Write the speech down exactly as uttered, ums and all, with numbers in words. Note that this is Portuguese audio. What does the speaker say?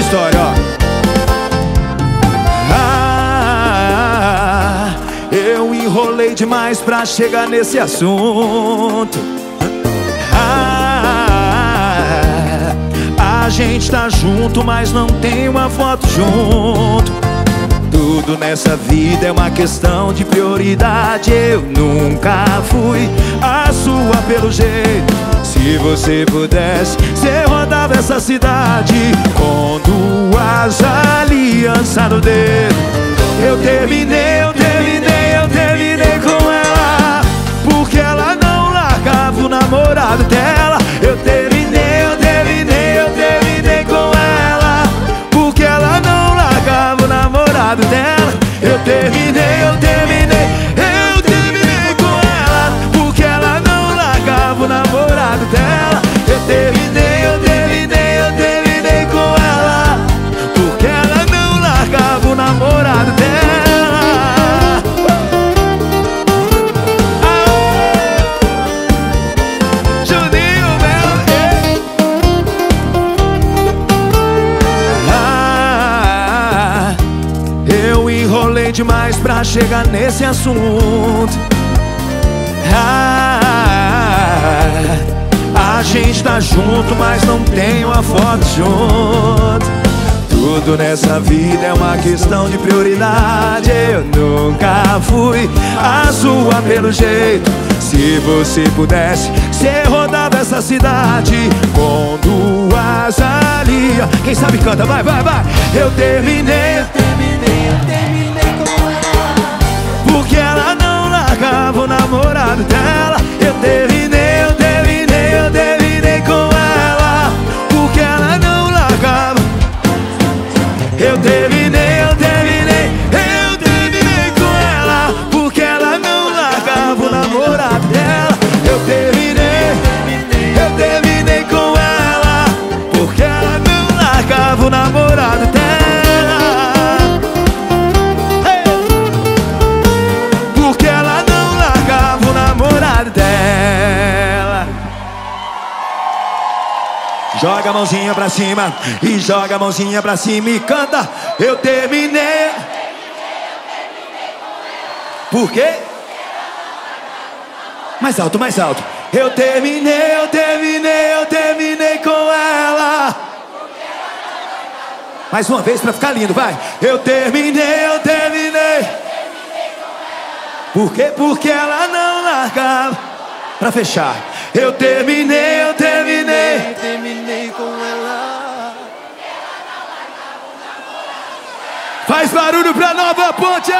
história, ó. Ah, eu enrolei demais pra chegar nesse assunto. Ah, a gente tá junto, mas não tem uma foto junto. Tudo nessa vida é uma questão de prioridade. Eu nunca fui a sua pelo jeito. Se você pudesse, você rodava essa cidade com duas alianças no dedo. Eu terminei, eu terminei, eu terminei com ela, porque ela não largava o namorado dela. Eu terminei, eu terminei, eu terminei com ela, porque ela não largava o namorado dela. Eu terminei, eu terminei, eu terminei com ela, porque ela não largava o namorado dela. Eu terminei, eu terminei, eu terminei com ela, porque ela não largava o namorado dela. Juninho, meu ah, eu enrolei demais pra chegar nesse assunto. Ah, a gente tá junto, mas não tem uma foto junto. Tudo nessa vida é uma questão de prioridade. Eu nunca fui a sua pelo jeito. Se você pudesse, você rodava essa cidade com duas alias. Quem sabe canta, vai, vai, vai. Eu terminei, eu terminei, eu terminei com ela, porque ela não largava o namorado dela. Eu terminei, eu terminei, eu terminei com ela, porque ela não largava. Eu terminei, eu terminei, eu terminei com ela, porque ela não largava o namorado dela. Eu terminei, eu terminei com ela, porque ela não largava o namorado dela. Hey! Porque ela não largava o namorado dela. Joga a mãozinha pra cima e joga a mãozinha pra cima e canta. Eu terminei. Por quê? Mais alto, mais alto. Eu terminei, eu terminei, eu terminei com ela. Mais uma vez pra ficar lindo, vai. Eu terminei, eu terminei. Por quê? Porque ela não largava. Pra fechar. Eu terminei, eu terminei, terminei com ela. Faz barulho pra Nova Ponte!